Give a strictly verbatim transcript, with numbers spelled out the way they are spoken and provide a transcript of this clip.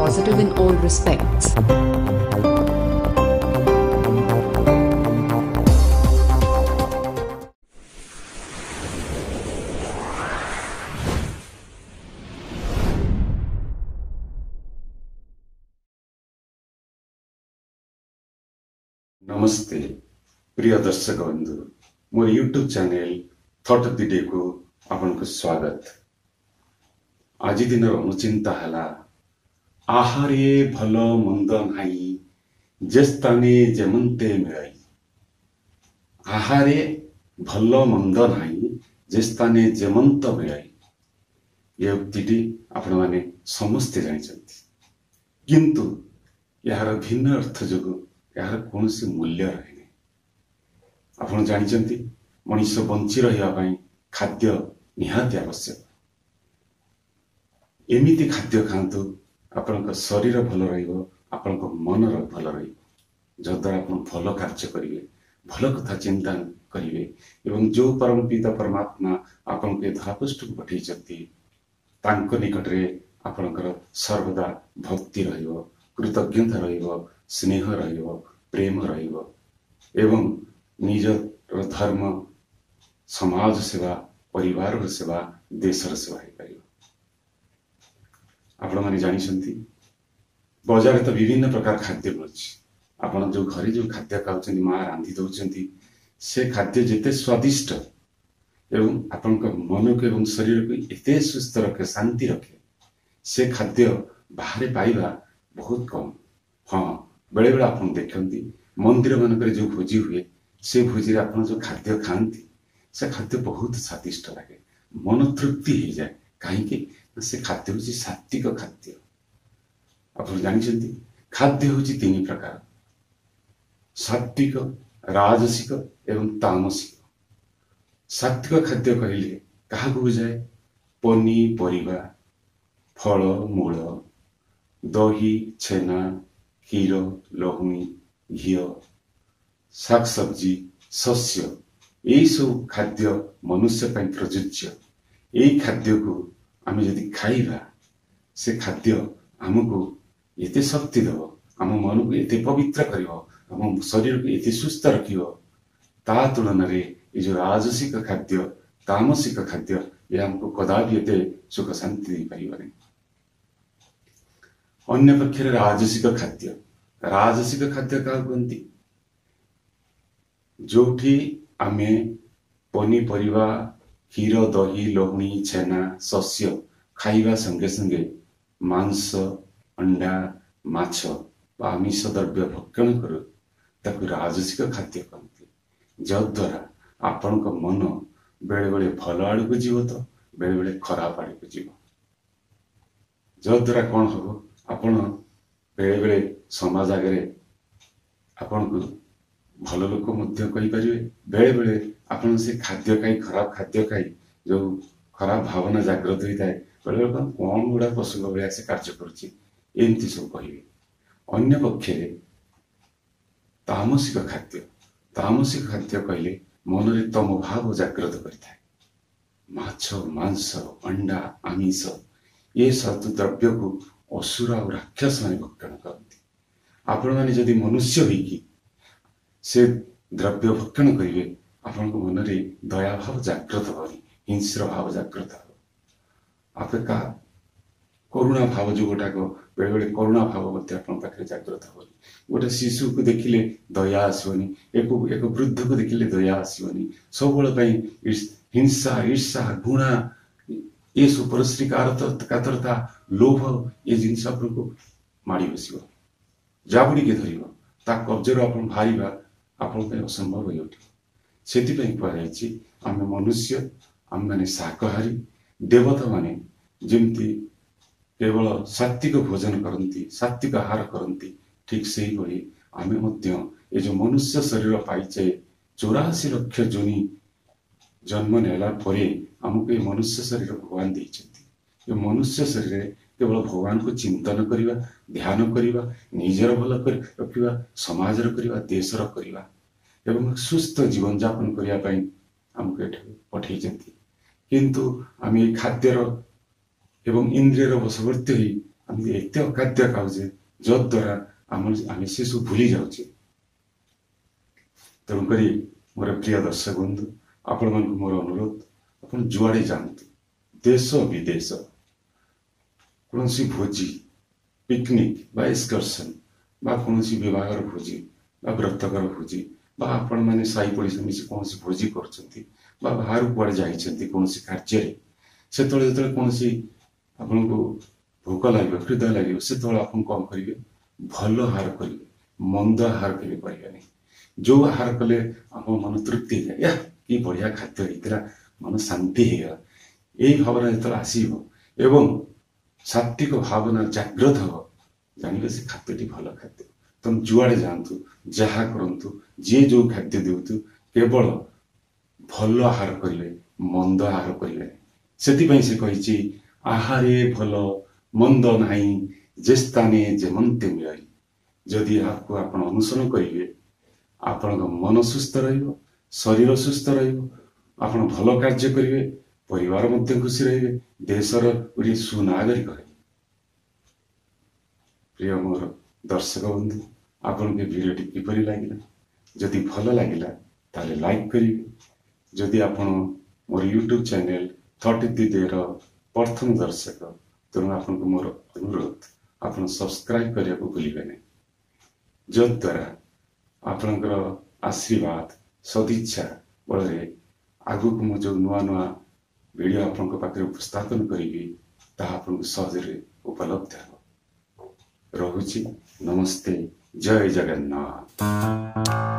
positive in all respects. नमस्ते प्रिय दर्शक बंधु मोर YouTube channel thought of the day को आपनको स्वागत। आज दिन अनुचिंता है आहारे भल मंद नाही जे स्थाने जेमंते मिलाई। आहारे भल मंद नाही जे स्थाने जेमंत मिलाई। ये उक्ति आपण माने समस्ते जानिछंती, किंतु यार भिन्न अर्थ जो यार कौन सी मूल्य रहे। आप जानते मनुष्य बंची रहा खाद्य निहाती आवश्यक। एमिति खाद्य खातु आपण शरीर भल रन मन भल रद्वारा आप भल कार्य करेंगे, भल कथा चिंता करेंगे एवं जो परम पिता परमात्मा आपन के धरापृष्ठ को पठे निकट में आपणकर सर्वदा भक्ति रहिबो, कृतज्ञता रहिबो, स्नेह रहिबो, प्रेम रहिबो एवं निज धर्म समाज सेवा, परिवार सेवा, देशर सेवा हो पार। आपण माने जानिसंती बाजार तो विभिन्न प्रकार खाद्य मिलुछि। आपण जो घरे जो खाद्य खाउछन्ती मां रांधि दउछन्ती से खाद्य जेते स्वादिष्ट एवं आपण को मन को एवं शरीर को एते सुस्थ रखे, शांति रखे, से खाद्य बाहर पाइबा बहुत कम। हाँ, बेले बेले आप देखते मंदिर मानक जो भोजी हुए से भोजी आप जो खाद्य खाती से खाद्य बहुत स्वादिष्ट लगे, मन तृप्ति हो जाए। कहीं से खाद्य हूँ सात्विक खाद्य। आप जानते खाद्य हूँ तीन प्रकार, सात्विक, राजसिक एवं तामसिक। सात्विक खाद्य कहले क्या बुझाए? पनीपरिया, फल मूल, दही, छेना, क्षीर, लहुणी, घी, शाक सब्जी, शस्य, यही सब खाद्य मनुष्य प्रযোज्य। यही खाद्य को आम यदि खाइबा से खाद्य आमको एते शक्ति दब, आम मन को एते पवित्र करिवो, आम शरीर को एते सुस्थ रखिवो। ता तुलन रे ये जो राजसिक खाद्य, तामसिक खाद्य ये हमको कदापि एते सुख शांति दे पारिबनी। अन्य पक्षे राजसिक खाद्य, राजसिक खाद्य क्या कहती? जोठी आमे पनीपरिया, क्षीर, दही, लहुणी, छेना, शस्य खाइबा संगे संगे मांस, अंडा, माछ बा आमिष द्रव्य भक्षण करू ताकू राजसिक खाद्य कहते। जद्वारा आपण को मन बेले बेले भल आड़ को जीव तो बेले बेले खराब आड़ को जीव। जद्वारा कौन हम आपण बेले बेले समाज आगे आपण को भल लोक मध्य कहि परिबे, बेले बेले आपण से खाद्य खाई, खराब खाद्य खाई जो खराब भावना जागृत होता है, बेले बेले कौन गुड़ा पशु भाया से कार्य करुच्ची एमती सब कहे। अन्य पक्षे तामसिक खाद्य, तामसिक खाद्य कहले मन में तम भाव जागृत करता है। माछ, मांस, अंडा, आमिष ये सब द्रव्य को असुर और राक्षस माने भक्षण करती। आपण माने जदि मनुष्य होइकी से द्रव्य भक्षण करेंगे, आपण को मन में दया भाव जागृत होनी, हिंस्र भाव जागृत हो। आप का करुणा भाव जो गोटा को बेले बेले करुणा भाव पाखे जागृत हो। गोटे शिशु को देखिले दया आसवनी, एक एक वृद्ध को देखिले दया आसवनी। सब हिंसा, ईर्षा, घृणा, ये सब परश्री कातरता, लोभ ये जिनस आपको माड़ी बस जाबुड़ी के धर ता कब्जर आप बाहर आपण असंभव हो उठे। से कहुई आम मनुष्य, आम मैंने शाकाहारी, देवता माने जमती केवल सात्विक भोजन करती, सात्विक आहार करती, ठीक से ही भाई आमे मध्य ये जो मनुष्य शरीर पाइचे चौराशी लक्ष जोनी जन्म नेला परे आमको ये मनुष्य शरीर भगवान देइछन्ति। ये मनुष्य शरीर केवल भगवान को चिंतन करिवा, ध्यान करिवा, निजर भल कर रखिवा, समाजर करिवा, देशर करिवा एवं सुस्थ जीवन यापन करिया पई हमको एठे पठेइछन्ति। किंतु आम ये खाद्यर एवं इंद्रियर वशवर्ती ही आम एत अखाद्य खाऊे जद्वारा आम आम से सब भूली जाऊे। तेणुक मोर प्रिय दर्शक बंधु आपण मन मोर अनुरोध अपन जुआड़े जातु देश विदेश कौन भोजी पिकनिक बा एक्सकर्सन बा कौन विवाह भोजी बा व्रतकर भोजी बा आपण मैंने साई पड़ोसी मिसी कौन भोजी कर बाहर कुआड़े जाइए कौन कार्य से कौन आपन को भोक लगे हृदय लगे से आप कौन करेंगे भल आहार करेंगे मंद आहार के करें जो आहार कले आम मन तृप्ति या कि बढ़िया खाद्य होता मन शांति होगा यही भावना जो आसव एवं सात्विक भावना जागृत हम जानवे से खाद्यटी भल खाद्य तुम जुआड़े जातु जहा करूँ जी जो खाद्य दिवतु केवल भल आहार करेंगे मंद आहार करेंगे से कही आहारे भल मंद नहीं जे स्थाने जेमंते मिलाई जदि आपको आप अनुसरण करेंगे आपण मन सुस्थ रहिबो शरीर सुस्थ रहिबो आपण भल कार्य करेंगे परिवार मध्य खुशी रहिबे देशर गोटे सुनागरिक है। प्रिय मोर दर्शक बंधु आपन के वीडियो किपरि लागिला जदि भल लागिला ताले लाइक करिवे जदि आपण मोर यूट्यूब चैनल थर्टी दिदेर प्रथम दर्शक तेणु आपन को मोर अनुरोध आपन सब्सक्राइब करने को भूलिबे नहीं जद्वारा आपणकर आशीर्वाद सदिच्छा बल आगु को मु जो नुआ नुआ वीडियो आपण पाखे उपस्थापन करी ताहा आपन सहज उपलब्ध हो। रहुछि नमस्ते जय जगन्नाथ।